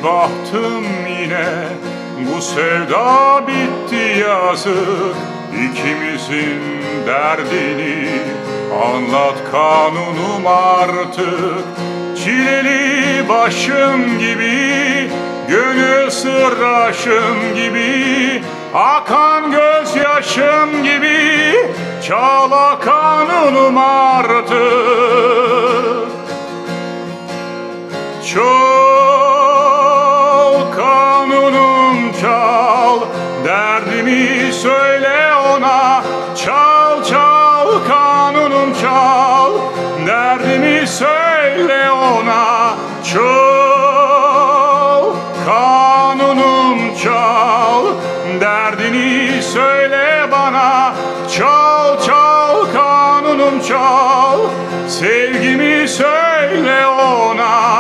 bahtım yine, bu sevda bitti yazık. İkimizin derdini anlat kanunum artık. Çileli başım gibi, gönül sırdaşım gibi, akan gözyaşım gibi, çala kanunum artık. Çal kanunum çal, derdimi söyle ona. Çal çal kanunum çal, derdimi söyle ona. Çal kanunum çal, derdini söyle bana. Çal çal kanunum çal, sevgimi söyle ona.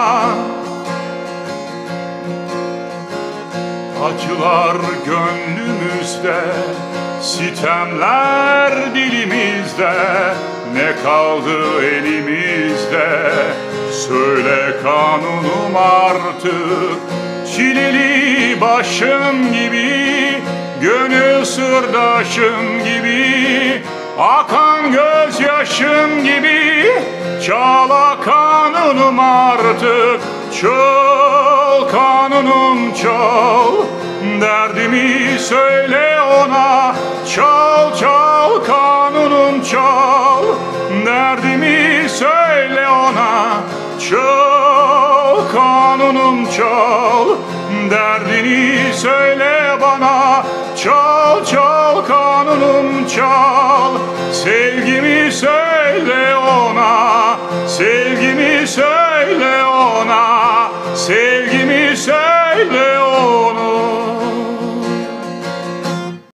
Acılar gönlümüzde, sitemler dilimizde, ne kaldı elimizde? Söyle kanunum artık. Çileli başım gibi, gönül sırdaşım gibi, akan gözyaşım gibi, çala kanunum artık. Çal kanunum çal, derdimi söyle ona. Çal çal kanunum çal, derdimi söyle ona. Çal kanunum çal, derdini söyle bana. Çal çal kanunum çal, sevgimi söyle ona. Sevgimi söyle ona, sevgimi söyle